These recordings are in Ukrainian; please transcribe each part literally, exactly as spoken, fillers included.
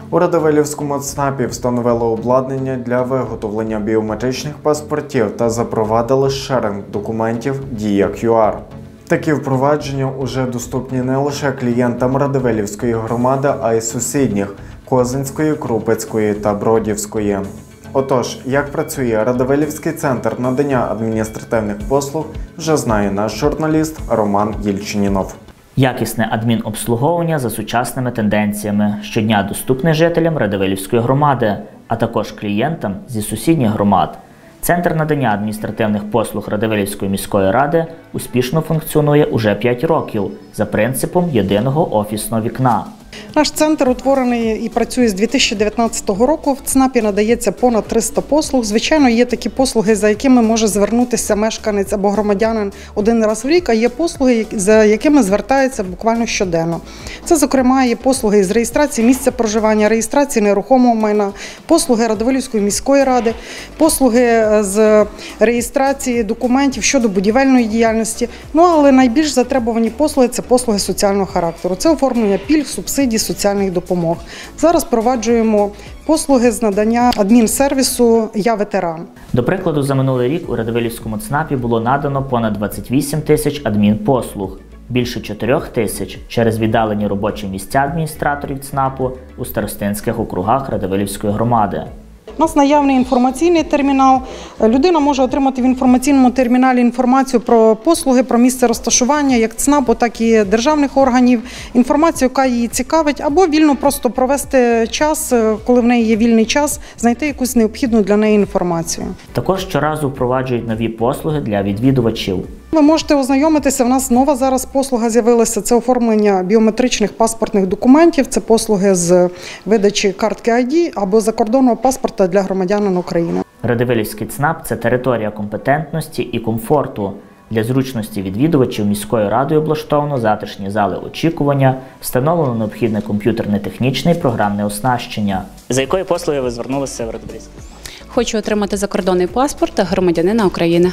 У Радивилівському ЦНАПі встановили обладнання для виготовлення біометричних паспортів та запровадили шеринг документів «Дія кю ар». Такі впровадження уже доступні не лише клієнтам Радивилівської громади, а й сусідніх – Козинської, Крупицької та Бродівської. Отож, як працює Радивилівський центр надання адміністративних послуг, вже знає наш журналіст Роман Єльчинінов. Якісне адмінобслуговування за сучасними тенденціями, щодня доступне жителям Радивилівської громади, а також клієнтам зі сусідніх громад. Центр надання адміністративних послуг Радивилівської міської ради успішно функціонує уже п'ять років за принципом єдиного офісного вікна. Наш центр утворений і працює з дві тисячі дев'ятнадцятого року. В ЦНАПі надається понад триста послуг. Звичайно, є такі послуги, за якими може звернутися мешканець або громадянин один раз в рік, а є послуги, за якими звертається буквально щоденно. Це, зокрема, є послуги з реєстрації місця проживання, реєстрації нерухомого майна, послуги Радивилівської міської ради, послуги з реєстрації документів щодо будівельної діяльності. Ну, але найбільш затребувані послуги – це послуги соціального характеру. Це оформлення пільг, субсидій, соціальних допомог. Зараз впроваджуємо послуги з надання адмінсервісу «Я ветеран». До прикладу, за минулий рік у Радивилівському ЦНАПі було надано понад двадцять вісім тисяч адмінпослуг, більше чотирьох тисяч через віддалені робочі місця адміністраторів ЦНАПу у старостинських округах Радивилівської громади. У нас наявний інформаційний термінал. Людина може отримати в інформаційному терміналі інформацію про послуги, про місце розташування як ЦНАПу, так і державних органів, інформацію, яка її цікавить, або вільно просто провести час, коли в неї є вільний час, знайти якусь необхідну для неї інформацію. Також щоразу впроваджують нові послуги для відвідувачів. Ви можете ознайомитися, в нас нова зараз послуга з'явилася, це оформлення біометричних паспортних документів, це послуги з видачі картки ай ді або закордонного паспорта для громадянин України. Радивилівський ЦНАП – це територія компетентності і комфорту. Для зручності відвідувачів міською радою облаштовано затишні зали очікування, встановлено необхідне комп'ютерне технічне і програмне оснащення. За якої послуги ви звернулися в Радивилівський ЦНАП? Хочу отримати закордонний паспорт громадянина України.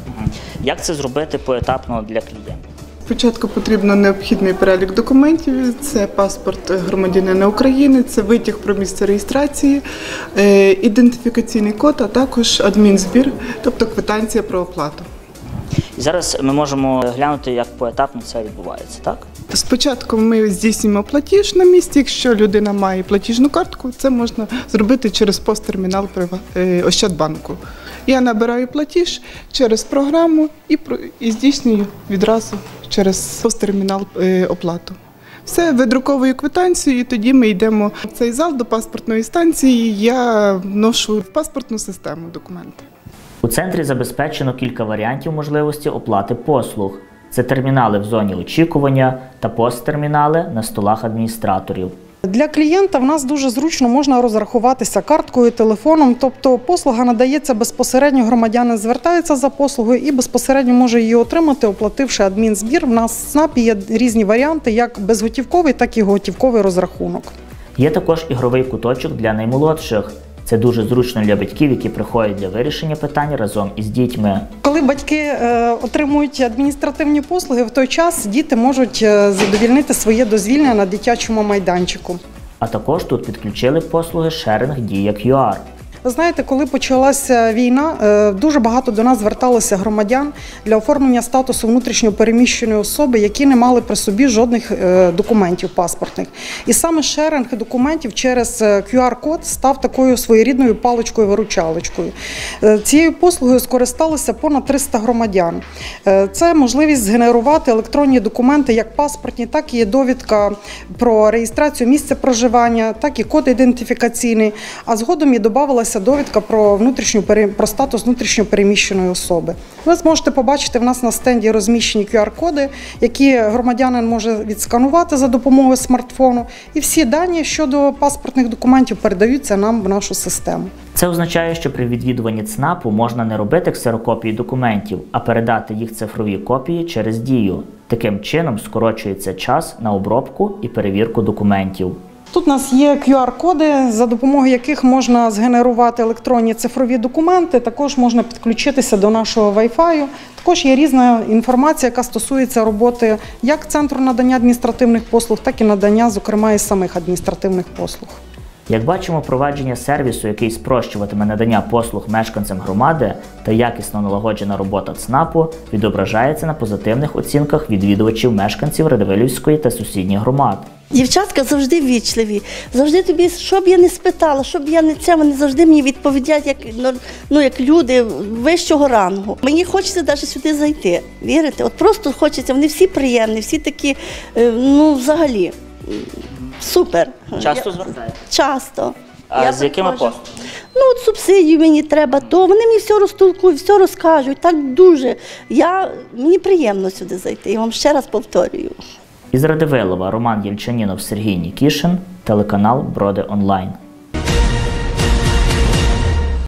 Як це зробити поетапно для клієнта? Спочатку потрібно необхідний перелік документів. Це паспорт громадянина України, це витяг про місце реєстрації, ідентифікаційний код, а також адмінзбір, тобто квитанція про оплату. І зараз ми можемо глянути, як поетапно це відбувається, так? Спочатку ми здійснюємо платіж на місці. Якщо людина має платіжну картку, це можна зробити через посттермінал Ощадбанку. Я набираю платіж через програму і, і здійснюю відразу через посттермінал оплату. Все, видруковую квитанцію, і тоді ми йдемо в цей зал до паспортної станції, я вношу в паспортну систему документи. У центрі забезпечено кілька варіантів можливості оплати послуг. Це термінали в зоні очікування та посттермінали на столах адміністраторів. Для клієнта в нас дуже зручно можна розрахуватися карткою, телефоном, тобто послуга надається безпосередньо, громадянин звертається за послугою і безпосередньо може її отримати, оплативши адмінзбір. В нас в ЦНАПі є різні варіанти, як безготівковий, так і готівковий розрахунок. Є також ігровий куточок для наймолодших. Це дуже зручно для батьків, які приходять для вирішення питань разом із дітьми. Коли батьки е, отримують адміністративні послуги, в той час діти можуть задовільнити своє дозвілля на дитячому майданчику. А також тут підключили послуги шеринг Дія кю ар. Ви знаєте, коли почалася війна, дуже багато до нас зверталося громадян для оформлення статусу внутрішньо переміщеної особи, які не мали при собі жодних документів паспортних. І саме шеринг документів через кю ар-код став такою своєрідною паличкою-виручалочкою. Цією послугою скористалося понад триста громадян. Це можливість згенерувати електронні документи, як паспортні, так і довідка про реєстрацію місця проживання, так і код ідентифікаційний, а згодом і додавалася довідка про, внутрішню, про статус внутрішньо переміщеної особи. Ви зможете побачити в нас на стенді розміщені кю ар-коди, які громадянин може відсканувати за допомогою смартфону, і всі дані щодо паспортних документів передаються нам в нашу систему. Це означає, що при відвідуванні ЦНАПу можна не робити ксерокопії документів, а передати їх цифрові копії через Дію. Таким чином скорочується час на обробку і перевірку документів. Тут у нас є кю ар-коди, за допомогою яких можна згенерувати електронні цифрові документи, також можна підключитися до нашого Wi-Fi. Також є різна інформація, яка стосується роботи як Центру надання адміністративних послуг, так і надання, зокрема, і самих адміністративних послуг. Як бачимо, впровадження сервісу, який спрощуватиме надання послуг мешканцям громади та якісно налагоджена робота ЦНАПу, відображається на позитивних оцінках відвідувачів мешканців Радивилівської та сусідніх громад. Дівчатка завжди ввічливі, завжди тобі, що б я не спитала, що б я не це, вони завжди мені відповідають, як, ну, як люди вищого рангу. Мені хочеться навіть сюди зайти, вірите? От просто хочеться, вони всі приємні, всі такі, ну, взагалі, супер. Часто звертаєте? Часто. А Я з якими приходжу. послугами? Ну, от субсидію мені треба, то вони мені все розтолкують, все розкажуть, так дуже. Я, мені приємно сюди зайти, я вам ще раз повторюю. Із Радивилова Роман Єльчанінов, Сергій Нікішин, телеканал Броди Онлайн.